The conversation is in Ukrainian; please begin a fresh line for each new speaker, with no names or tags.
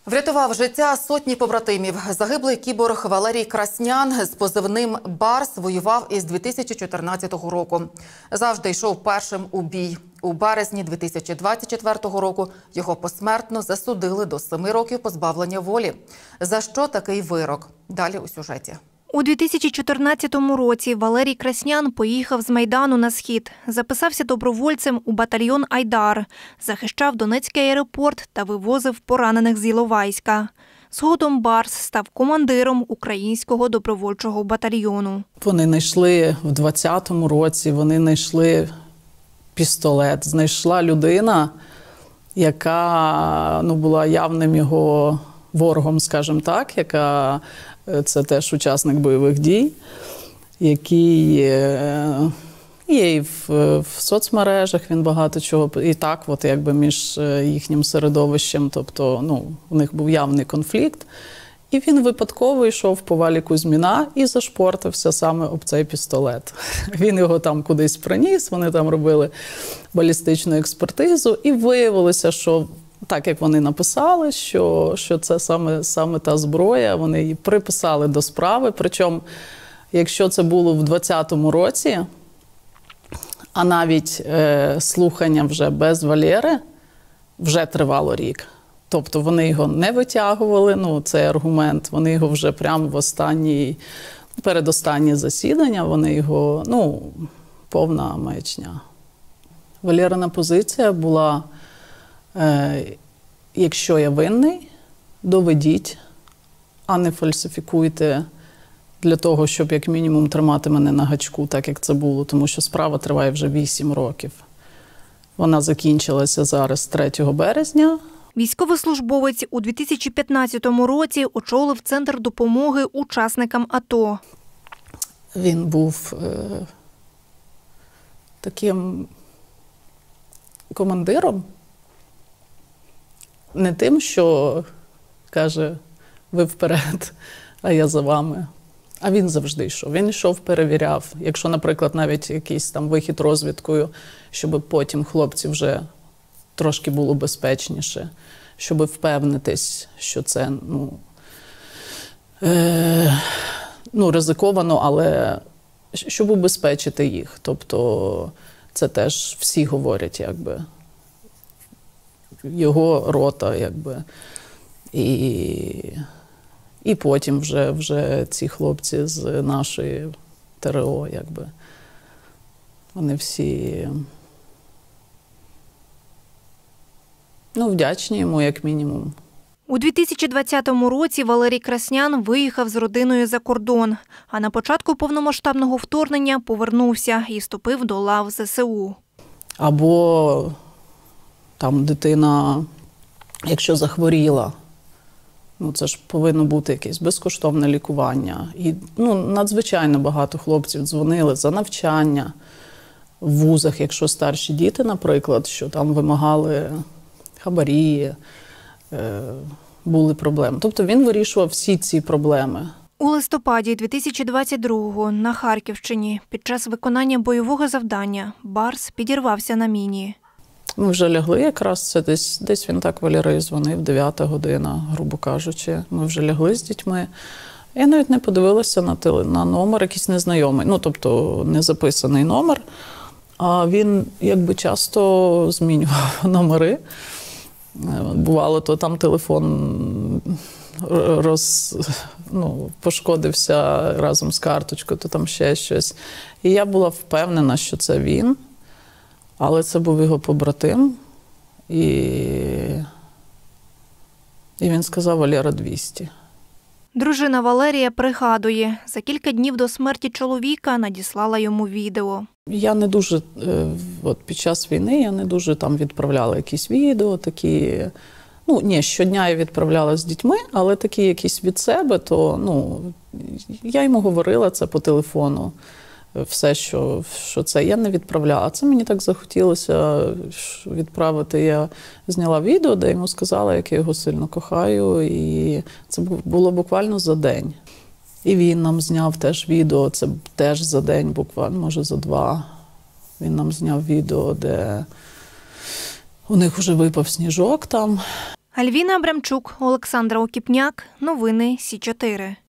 Врятував життя сотні побратимів. Загиблий кіборг Валерій Краснян з позивним «Барс» воював із 2014 року. Завжди йшов першим у бій. У березні 2024 року його посмертно засудили до 7 років позбавлення волі. За що такий вирок? Далі у сюжеті.
У 2014 році Валерій Краснян поїхав з Майдану на Схід. Записався добровольцем у батальйон «Айдар». Захищав Донецький аеропорт та вивозив поранених з Іловайська. Згодом «Барс» став командиром українського добровольчого батальйону.
Вони знайшли в 2020 році, вони знайшли пістолет. Знайшла людина, яка була явним його ворогом, скажімо так, яка це теж учасник бойових дій, який є і в соцмережах, він багато чого, і так от якби між їхнім середовищем, тобто у них був явний конфлікт. І він випадково йшов по Валі Кузьміна і зашпортився саме об цей пістолет. Він його там кудись приніс, вони там робили балістичну експертизу, і виявилося, що так, як вони написали, що це саме та зброя, вони її приписали до справи. Причому, якщо це було в 2020 році, а навіть слухання вже без Валєри вже тривало рік. Тобто вони його не витягували, цей аргумент, вони його вже прямо в передостаннє засідання, вони його, повна маячня. Валєрина позиція була: якщо я винний, доведіть, а не фальсифікуйте для того, щоб як мінімум тримати мене на гачку, так як це було, тому що справа триває вже 8 років. Вона закінчилася зараз 3 березня.
Військовослужбовець у 2015 році очолив Центр допомоги учасникам АТО.
Він був таким командиром, не тим, що каже, ви вперед, а я за вами. А він завжди йшов. Він йшов, перевіряв. Якщо, наприклад, навіть якийсь там вихід розвідкою, щоб потім хлопці вже трошки було безпечніше, щоб впевнитись, що це, ризиковано, але щоб убезпечити їх. Тобто це теж всі говорять, якби, його рота, якби. І потім вже ці хлопці з нашої ТРО, якби, вони всі вдячні йому, як мінімум.
У 2020 році Валерій Краснян виїхав з родиною за кордон, а на початку повномасштабного вторгнення повернувся і вступив до лав ЗСУ.
Або там дитина, якщо захворіла, це ж повинно бути якесь безкоштовне лікування. І надзвичайно багато хлопців дзвонили за навчання в вузах, якщо старші діти, наприклад, що там вимагали хабарі, були проблеми. Тобто він вирішував всі ці проблеми.
У листопаді 2022-го на Харківщині під час виконання бойового завдання «Барс» підірвався на міні.
Ми вже лягли якраз, це десь він так Валерій дзвонив, 9 година, грубо кажучи. Ми вже лягли з дітьми. Я навіть не подивилася на номер, якийсь незнайомий, тобто не записаний номер. А він якби часто змінював номери. Бувало, то там телефон пошкодився разом з карточкою, то там ще щось. І я була впевнена, що це він, але це був його побратим. І він сказав: Валера, 200.
Дружина Валерія пригадує, за кілька днів до смерті чоловіка надіслала йому відео.
Я не дуже, під час війни, я не дуже там відправляла якісь відео, такі, щодня я відправляла з дітьми, але такі якісь від себе, то, я йому говорила це по телефону, все, що це, я не відправляла. Це мені так захотілося відправити. Я зняла відео, де йому сказала, як я його сильно кохаю, і це було буквально за день. І він нам зняв теж відео, це теж за день, буквально, може за 2. Він нам зняв відео, де у них вже випав сніжок там.
Альвіна Абрамчук, Олександра Окіпняк. Новини Сі 4.